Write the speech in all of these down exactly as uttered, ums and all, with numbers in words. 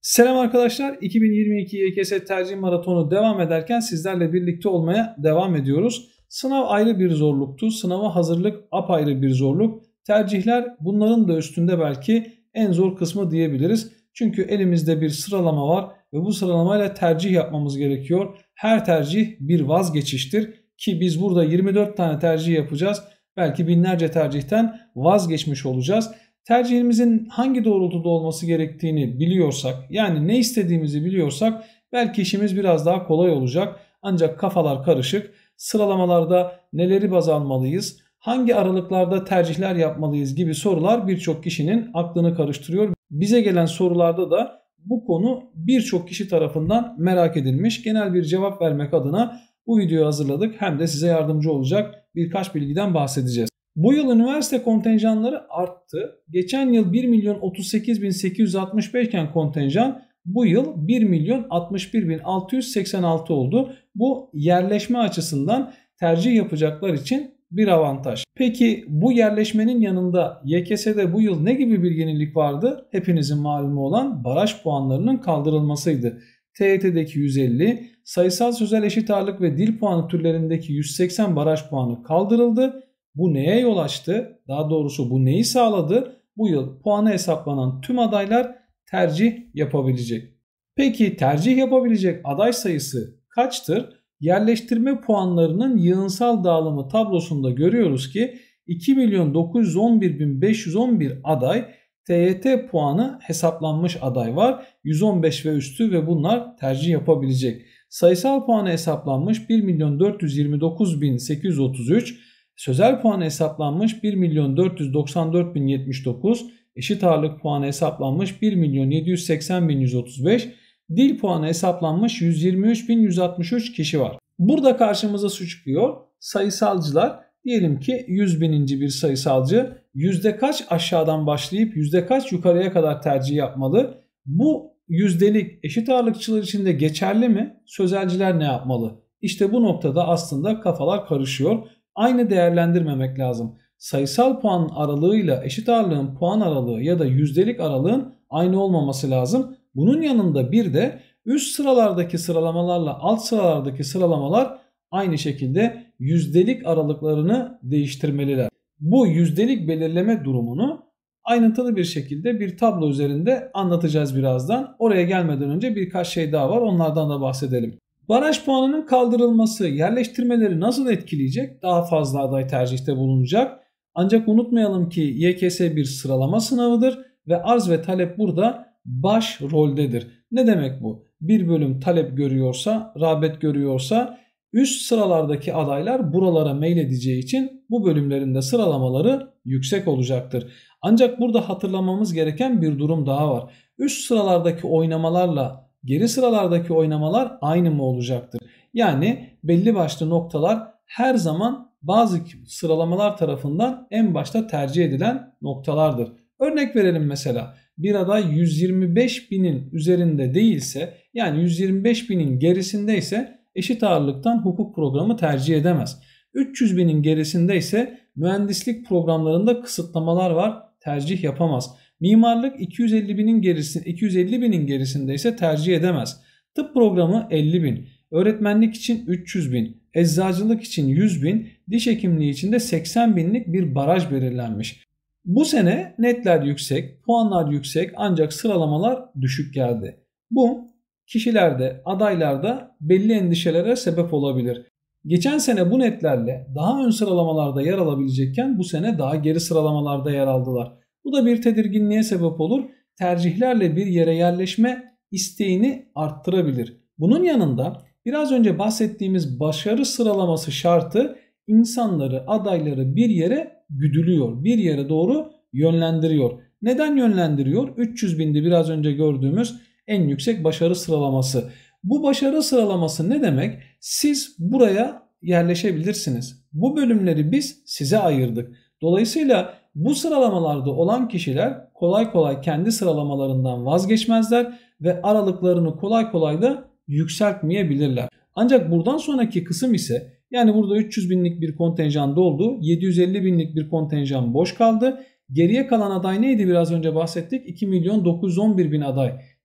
Selam arkadaşlar. iki bin yirmi iki Y K S tercih maratonu devam ederken sizlerle birlikte olmaya devam ediyoruz. Sınav ayrı bir zorluktu. Sınava hazırlık apayrı bir zorluk. Tercihler bunların da üstünde belki en zor kısmı diyebiliriz. Çünkü elimizde bir sıralama var ve bu sıralamayla tercih yapmamız gerekiyor. Her tercih bir vazgeçiştir ki biz burada yirmi dört tane tercih yapacağız. Belki binlerce tercihten vazgeçmiş olacağız. Tercihimizin hangi doğrultuda olması gerektiğini biliyorsak, yani ne istediğimizi biliyorsak belki işimiz biraz daha kolay olacak. Ancak kafalar karışık. Sıralamalarda neleri baz almalıyız, hangi aralıklarda tercihler yapmalıyız gibi sorular birçok kişinin aklını karıştırıyor. Bize gelen sorularda da bu konu birçok kişi tarafından merak edilmiş. Genel bir cevap vermek adına bu videoyu hazırladık. Hem de size yardımcı olacak birkaç bilgiden bahsedeceğiz. Bu yıl üniversite kontenjanları arttı. Geçen yıl bir milyon otuz sekiz bin sekiz yüz altmış beş iken kontenjan bu yıl bir milyon altmış bir bin altı yüz seksen altı oldu. Bu yerleşme açısından tercih yapacaklar için bir avantaj. Peki bu yerleşmenin yanında Y K S'de bu yıl ne gibi bir yenilik vardı? Hepinizin malumu olan baraj puanlarının kaldırılmasıydı. T Y T'deki yüz elli, sayısal sözel eşit ağırlık ve dil puanı türlerindeki yüz seksen baraj puanı kaldırıldı. Bu neye yol açtı? Daha doğrusu bu neyi sağladı? Bu yıl puanı hesaplanan tüm adaylar tercih yapabilecek. Peki tercih yapabilecek aday sayısı kaçtır? Yerleştirme puanlarının yığınsal dağılımı tablosunda görüyoruz ki iki milyon dokuz yüz on bir bin beş yüz on bir aday, T Y T puanı hesaplanmış aday var. yüz on beş ve üstü ve bunlar tercih yapabilecek. Sayısal puanı hesaplanmış bir milyon dört yüz yirmi dokuz bin sekiz yüz otuz üç, sözel puanı hesaplanmış bir milyon dört yüz doksan dört bin yetmiş dokuz, eşit ağırlık puanı hesaplanmış bir milyon yedi yüz seksen bin yüz otuz beş, dil puanı hesaplanmış yüz yirmi üç bin yüz altmış üç kişi var. Burada karşımıza şu çıkıyor: sayısalcılar, diyelim ki yüz bininci bir sayısalcı yüzde kaç aşağıdan başlayıp yüzde kaç yukarıya kadar tercih yapmalı? Bu yüzdelik eşit ağırlıkçılar için de geçerli mi? Sözelciler ne yapmalı? İşte bu noktada aslında kafalar karışıyor. Aynı değerlendirmemek lazım. Sayısal puan aralığıyla eşit ağırlığın puan aralığı ya da yüzdelik aralığın aynı olmaması lazım. Bunun yanında bir de üst sıralardaki sıralamalarla alt sıralardaki sıralamalar aynı şekilde yüzdelik aralıklarını değiştirmeliler. Bu yüzdelik belirleme durumunu ayrıntılı bir şekilde bir tablo üzerinde anlatacağız birazdan. Oraya gelmeden önce birkaç şey daha var, onlardan da bahsedelim. Baraj puanının kaldırılması yerleştirmeleri nasıl etkileyecek? Daha fazla aday tercihte bulunacak. Ancak unutmayalım ki Y K S bir sıralama sınavıdır ve arz ve talep burada baş roldedir. Ne demek bu? Bir bölüm talep görüyorsa, rağbet görüyorsa üst sıralardaki adaylar buralara meyledeceği için bu bölümlerin de sıralamaları yüksek olacaktır. Ancak burada hatırlamamız gereken bir durum daha var. Üst sıralardaki oynamalarla geri sıralardaki oynamalar aynı mı olacaktır? Yani belli başlı noktalar her zaman bazı sıralamalar tarafından en başta tercih edilen noktalardır. Örnek verelim, mesela bir aday yüz yirmi beş binin üzerinde değilse, yani yüz yirmi beş binin gerisindeyse eşit ağırlıktan hukuk programı tercih edemez. üç yüz binin gerisinde ise mühendislik programlarında kısıtlamalar var, tercih yapamaz. Mimarlık iki yüz elli binin gerisinde, iki yüz elli binin gerisinde ise tercih edemez. Tıp programı elli bin, öğretmenlik için üç yüz bin, eczacılık için yüz bin, diş hekimliği için de seksen binlik bir baraj belirlenmiş. Bu sene netler yüksek, puanlar yüksek ancak sıralamalar düşük geldi. Bu kişilerde, adaylarda belli endişelere sebep olabilir. Geçen sene bu netlerle daha ön sıralamalarda yer alabilecekken bu sene daha geri sıralamalarda yer aldılar. Bu da bir tedirginliğe sebep olur. Tercihlerle bir yere yerleşme isteğini arttırabilir. Bunun yanında biraz önce bahsettiğimiz başarı sıralaması şartı insanları, adayları bir yere güdülüyor, bir yere doğru yönlendiriyor. Neden yönlendiriyor? üç yüz binde biraz önce gördüğümüz en yüksek başarı sıralaması. Bu başarı sıralaması ne demek? Siz buraya yerleşebilirsiniz. Bu bölümleri biz size ayırdık. Dolayısıyla bu sıralamalarda olan kişiler kolay kolay kendi sıralamalarından vazgeçmezler ve aralıklarını kolay kolay da yükseltmeyebilirler. Ancak buradan sonraki kısım ise, yani burada üç yüz binlik bir kontenjan doldu, yedi yüz elli binlik bir kontenjan boş kaldı. Geriye kalan aday neydi, biraz önce bahsettik, iki milyon dokuz yüz on bir bin aday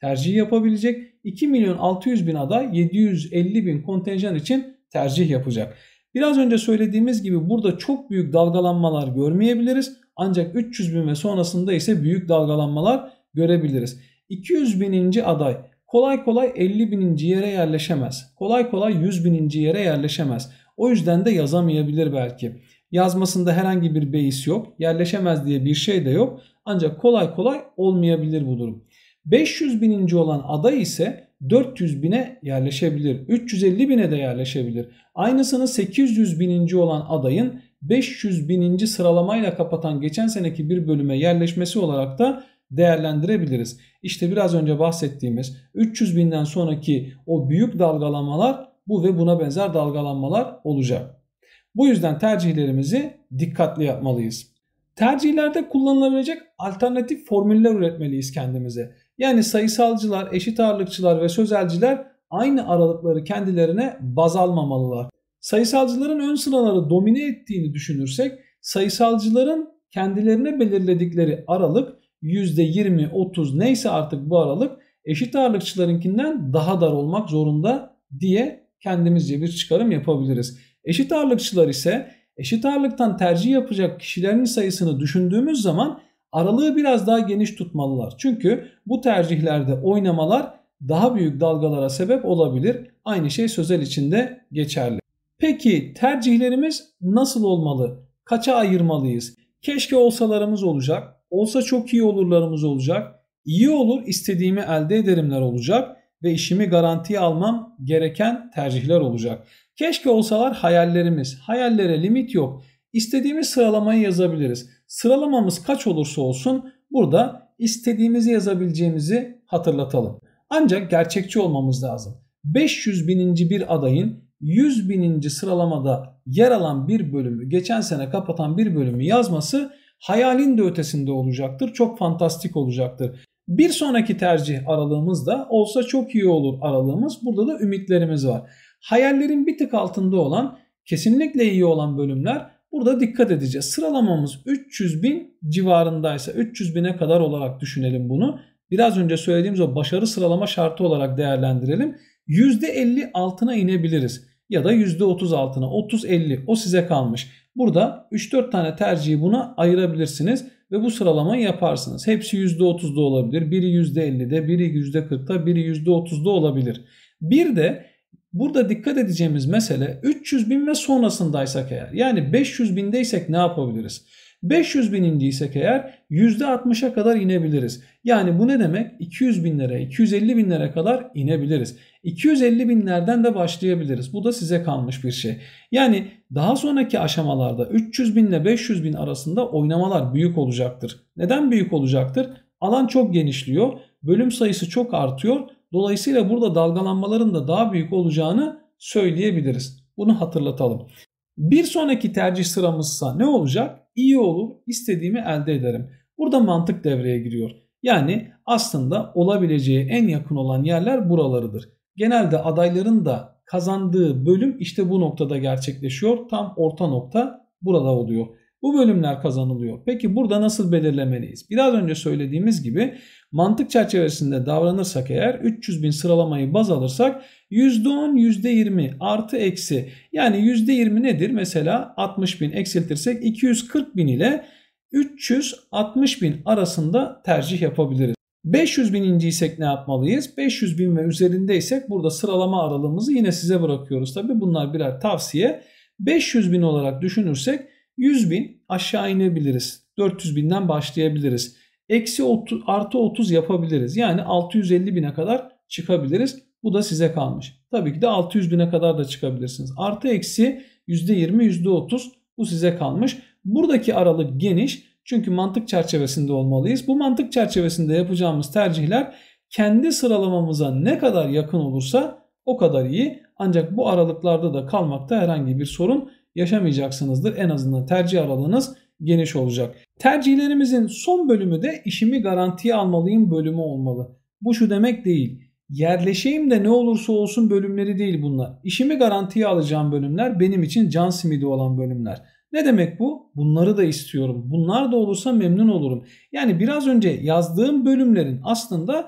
tercih yapabilecek. iki milyon altı yüz bin aday yedi yüz elli bin kontenjan için tercih yapacak. Biraz önce söylediğimiz gibi burada çok büyük dalgalanmalar görmeyebiliriz. Ancak üç yüz bin ve sonrasında ise büyük dalgalanmalar görebiliriz. iki yüz bininci aday kolay kolay elli bininci yere yerleşemez. Kolay kolay yüz bininci yere yerleşemez. O yüzden de yazamayabilir belki. Yazmasında herhangi bir beis yok. Yerleşemez diye bir şey de yok. Ancak kolay kolay olmayabilir bu durum. beş yüz bininci olan aday ise dört yüz bine yerleşebilir. üç yüz elli bine de yerleşebilir. Aynısını sekiz yüz bininci olan adayın beş yüz bininci sıralamayla kapatan geçen seneki bir bölüme yerleşmesi olarak da değerlendirebiliriz. İşte biraz önce bahsettiğimiz üç yüz binden sonraki o büyük dalgalanmalar bu ve buna benzer dalgalanmalar olacak. Bu yüzden tercihlerimizi dikkatli yapmalıyız. Tercihlerde kullanılabilecek alternatif formüller üretmeliyiz kendimize. Yani sayısalcılar, eşit ağırlıkçılar ve sözelciler aynı aralıkları kendilerine baz almamalılar. Sayısalcıların ön sıraları domine ettiğini düşünürsek sayısalcıların kendilerine belirledikleri aralık yüzde yirmi otuz neyse artık bu aralık eşit ağırlıkçılarınkinden daha dar olmak zorunda diye kendimizce bir çıkarım yapabiliriz. Eşit ağırlıkçılar ise eşit ağırlıktan tercih yapacak kişilerin sayısını düşündüğümüz zaman aralığı biraz daha geniş tutmalılar. Çünkü bu tercihlerde oynamalar daha büyük dalgalara sebep olabilir. Aynı şey sözel için de geçerli. Peki tercihlerimiz nasıl olmalı? Kaça ayırmalıyız? Keşke olsalarımız olacak. Olsa çok iyi olurlarımız olacak. İyi olur istediğimi elde ederimler olacak. Ve işimi garantiye almam gereken tercihler olacak. Keşke olsalar hayallerimiz. Hayallere limit yok. İstediğimiz sıralamayı yazabiliriz. Sıralamamız kaç olursa olsun burada istediğimizi yazabileceğimizi hatırlatalım. Ancak gerçekçi olmamız lazım. beş yüz bininci bir adayın yüz bininci sıralamada yer alan bir bölümü, geçen sene kapatan bir bölümü yazması hayalin de ötesinde olacaktır. Çok fantastik olacaktır. Bir sonraki tercih aralığımız da olsa çok iyi olur aralığımız. Burada da ümitlerimiz var. Hayallerin bir tık altında olan, kesinlikle iyi olan bölümler burada dikkat edeceğiz. Sıralamamız üç yüz bin civarındaysa üç yüz bine kadar olarak düşünelim bunu. Biraz önce söylediğimiz o başarı sıralama şartı olarak değerlendirelim. yüzde elli altına inebiliriz ya da yüzde otuz altına, otuz elli o size kalmış. Burada üç dört tane tercihi buna ayırabilirsiniz ve bu sıralamayı yaparsınız. Hepsi yüzde otuzda olabilir, biri yüzde ellide, biri yüzde kırkta, biri yüzde otuzda olabilir. Bir de burada dikkat edeceğimiz mesele üç yüz bin ve sonrasındaysak eğer, yani beş yüz bindeysek ne yapabiliriz? beş yüz binindiysek eğer yüzde altmışa kadar inebiliriz. Yani bu ne demek? iki yüz binlere, iki yüz elli binlere kadar inebiliriz. iki yüz elli binlerden de başlayabiliriz. Bu da size kalmış bir şey. Yani daha sonraki aşamalarda üç yüz bin ile beş yüz bin arasında oynamalar büyük olacaktır. Neden büyük olacaktır? Alan çok genişliyor. Bölüm sayısı çok artıyor. Dolayısıyla burada dalgalanmaların da daha büyük olacağını söyleyebiliriz. Bunu hatırlatalım. Bir sonraki tercih sıramızsa ne olacak? İyi olur, istediğimi elde ederim. Burada mantık devreye giriyor. Yani aslında olabileceği en yakın olan yerler buralarıdır. Genelde adayların da kazandığı bölüm işte bu noktada gerçekleşiyor. Tam orta nokta burada oluyor. Bu bölümler kazanılıyor. Peki burada nasıl belirlemeliyiz? Biraz önce söylediğimiz gibi mantık çerçevesinde davranırsak eğer üç yüz bin sıralamayı baz alırsak yüzde on, yüzde yirmi artı eksi, yani yüzde yirmi nedir? Mesela altmış bin eksiltirsek iki yüz kırk bin ile üç yüz altmış bin arasında tercih yapabiliriz. beş yüz bininciysek ne yapmalıyız? beş yüz bin ve üzerindeysek burada sıralama aralığımızı yine size bırakıyoruz. Tabi bunlar birer tavsiye. beş yüz bin olarak düşünürsek yüz bin aşağı inebiliriz. dört yüz binden başlayabiliriz. Eksi otuz, artı otuz yapabiliriz. Yani altı yüz elli bine kadar çıkabiliriz. Bu da size kalmış. Tabii ki de altı yüz bine kadar da çıkabilirsiniz. Artı eksi yüzde yirmi, yüzde otuz bu size kalmış. Buradaki aralık geniş. Çünkü mantık çerçevesinde olmalıyız. Bu mantık çerçevesinde yapacağımız tercihler kendi sıralamamıza ne kadar yakın olursa o kadar iyi. Ancak bu aralıklarda da kalmakta herhangi bir sorun yaşamayacaksınızdır. En azından tercih aralığınız geniş olacak. Tercihlerimizin son bölümü de işimi garantiye almalıyım bölümü olmalı. Bu şu demek değil. Yerleşeyim de ne olursa olsun bölümleri değil bunlar. İşimi garantiye alacağım bölümler benim için can simidi olan bölümler. Ne demek bu? Bunları da istiyorum. Bunlar da olursa memnun olurum. Yani biraz önce yazdığım bölümlerin aslında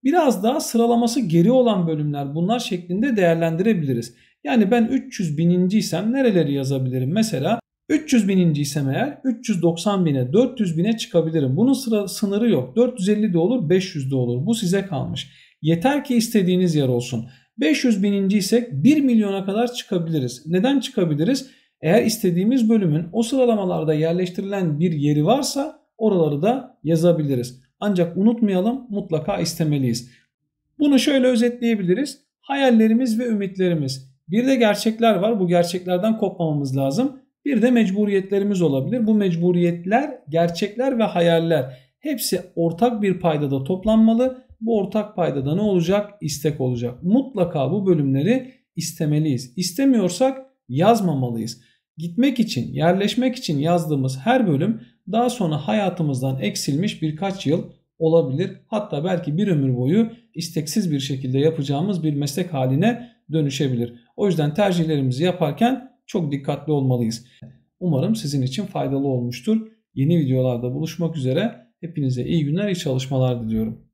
Biraz daha sıralaması geri olan bölümler bunlar şeklinde değerlendirebiliriz. Yani ben üç yüz bininciysem nereleri yazabilirim? Mesela üç yüz bininciysem eğer üç yüz doksan bine, dört yüz bine çıkabilirim. Bunun sıra, sınırı yok. dört yüz elli de olur, beş yüz de olur. Bu size kalmış. Yeter ki istediğiniz yer olsun. beş yüz bininciysek bir milyona kadar çıkabiliriz. Neden çıkabiliriz? Eğer istediğimiz bölümün o sıralamalarda yerleştirilen bir yeri varsa oraları da yazabiliriz. Ancak unutmayalım, mutlaka istemeliyiz. Bunu şöyle özetleyebiliriz. Hayallerimiz ve ümitlerimiz. Bir de gerçekler var. Bu gerçeklerden kopmamamız lazım. Bir de mecburiyetlerimiz olabilir. Bu mecburiyetler, gerçekler ve hayaller hepsi ortak bir paydada toplanmalı. Bu ortak paydada ne olacak? İstek olacak. Mutlaka bu bölümleri istemeliyiz. İstemiyorsak yazmamalıyız. Gitmek için, yerleşmek için yazdığımız her bölüm daha sonra hayatımızdan eksilmiş birkaç yıl olabilir. Hatta belki bir ömür boyu isteksiz bir şekilde yapacağımız bir meslek haline dönüşebilir. O yüzden tercihlerimizi yaparken çok dikkatli olmalıyız. Umarım sizin için faydalı olmuştur. Yeni videolarda buluşmak üzere. Hepinize iyi günler, iyi çalışmalar diliyorum.